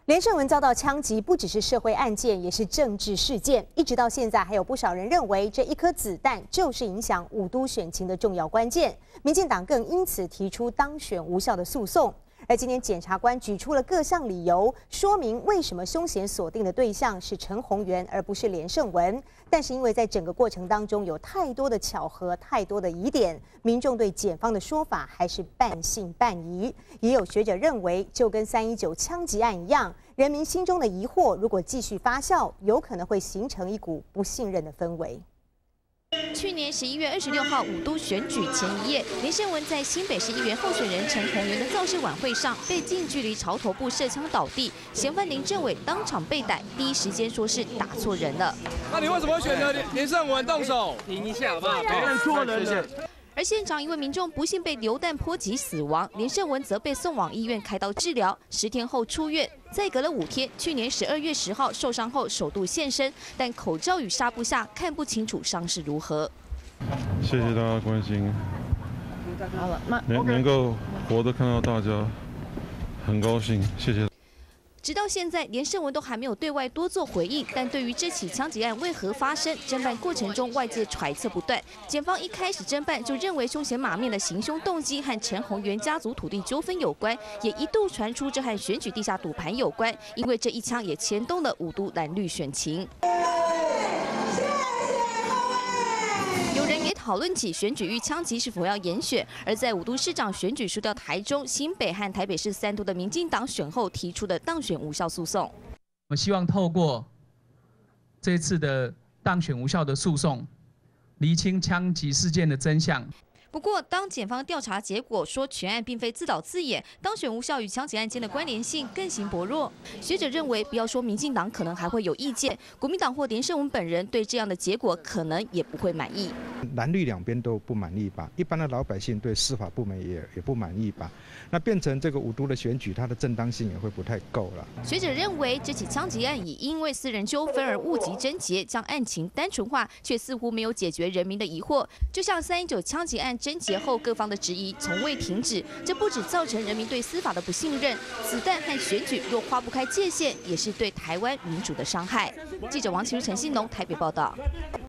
连胜文遭到枪击，不只是社会案件，也是政治事件。一直到现在，还有不少人认为这一颗子弹就是影响五都选情的重要关键。民进党更因此提出当选无效的诉讼。而今天检察官举出了各项理由，说明为什么凶嫌锁定的对象是陈鸿源，而不是连胜文。但是因为在整个过程当中有太多的巧合、太多的疑点，民众对检方的说法还是半信半疑。也有学者认为，就跟319枪击案一样，人民心中的疑惑如果继续发酵，有可能会形成一股不信任的氛围。 去年11月26号五都选举前一夜，连胜文在新北市议员候选人陈鸿源的造势晚会上被近距离朝头部射枪倒地，嫌犯林政伟当场被逮，第一时间说是打错人了。 那你为什么会选择连胜文动手？ 停一下好不好？ 认错人了。 而现场一位民众不幸被流弹波及死亡，连胜文则被送往医院开刀治疗，10天后出院。再隔了5天，去年12月10号受伤后首度现身，但口罩与纱布下看不清楚伤势如何。 谢谢大家关心，能够活着看到大家，很高兴，谢谢。 直到现在，连胜文都还没有对外多做回应。但对于这起枪击案为何发生，侦办过程中外界揣测不断。检方一开始侦办就认为凶嫌马面的行凶动机和陈鸿源家族土地纠纷有关，也一度传出这和选举地下赌盘有关，因为这一枪也牵动了五都蓝绿选情。有人也讨论起选举遇枪击是否要严选，而在五都市长选举输掉台中、新北和台北市3都的民进党选后提出的当选无效诉讼。 我希望透过这次的当选无效的诉讼，厘清枪击事件的真相。 不过，当检方调查结果说全案并非自导自演，当选无效与枪击案间的关联性更形薄弱。学者认为，不要说民进党可能还会有意见，国民党或连胜文本人对这样的结果可能也不会满意。 蓝绿两边都不满意吧，一般的老百姓对司法部门也不满意吧，那变成这个五都的选举，它的正当性也会不太够了。 学者认为，这起枪击案已因为私人纠纷而误及症结，将案情单纯化，却似乎没有解决人民的疑惑。就像319枪击案侦结后，各方的质疑从未停止，这不只造成人民对司法的不信任，子弹和选举若划不开界限，也是对台湾民主的伤害。记者王启如、陈信农台北报道。